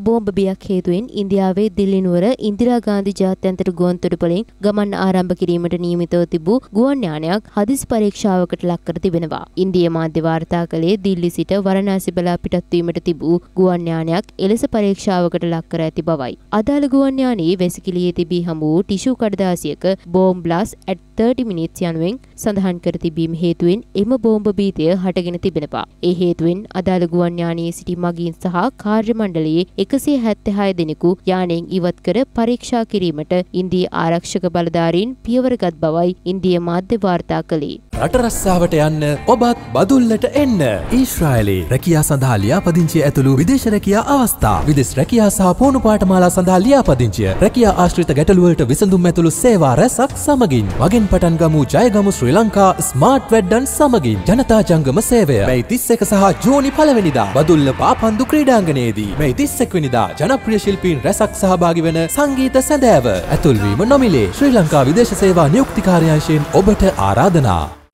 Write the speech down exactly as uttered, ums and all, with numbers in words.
බෝම්බ බියක් හේතුවෙන් ඉන්දියාවේ දිල්ලි නුවර ඉන්දිරා ගාන්ධි ජාත්‍යන්තර ගුවන්තොටුපළෙන් ගමන් ආරම්භ කිරීමට නියමිතව තිබූ ගුවන් යානයක් හදිසි පරීක්ෂාවකට ලක් කර තිබෙනවා. ඉන්දිය මාධ්‍ය වාර්තා කළේ දිල්ලි සිට වරණාසි බලා පිටත් වීමට තිබූ ගුවන් යානයක් එලෙස පරීක්ෂාවකට ලක් කර ඇති බවයි. අදාළ ගුවන් යානයේ වැසිකිළියේ තිබී හමු වූ ටිෂු කඩදාසියක bomb blast at thirty minutes යනුවෙන් සඳහන් කර තිබීම හේතුවෙන් එම බෝම්බ බීතය හටගෙන තිබෙනවා. ඒ හේතුවෙන් අදාළ ගුවන් යානයේ සිටි මගීන් සහ කාර්ය මණ්ඩලයේ එකසිය හැත්තෑ හය දෙනෙකු යානයෙන් ඉවත් කර පරීක්ෂා කිරීමට ඉන්දිය ආරක්ෂක බලධාරීන් පියවරගත් බවයි ඉන්දිය මාධ්‍ය වාර්තා කළේ. රට රස්සාවට යන්න ඔබත් බදුල්ලට එන්න. ඊශ්‍රායලයේ රැකියා සඳහා ලියාපදිංචිය ඇතුළු විදේශ රැකියා අවස්ථා. විදේශ රැකියා සහ පුහුණු පාඨමාලා සඳහා ලියාපදිංචිය. රැකියා ආශ්‍රිත ගැටලු වලට විසඳුම් ඇතුළු සේවා රැසක් සමගින්. වගෙන් පටන් ගමු ජයගමු ශ්‍රී ලංකා ස්මාර්ට් වෙඩ්ඩන් සමගින්. ජනතා ජංගම සේවය මැයි තිස් එක සහ ජූනි පළවෙනිදා බදුල්ල පාපන්දු ක්‍රීඩාංගණයේදී. මැයි තිස් එක් වෙනිදා ජනප්‍රිය ශිල්පීන් රැසක් සහභාගී වන සංගීත සැඳෑව. ඇතුල්වීම නොමිලේ. ශ්‍රී ලංකා විදේශ සේවා නියුක්ති කාර්යාංශයෙන් ඔබට ආරාධනා.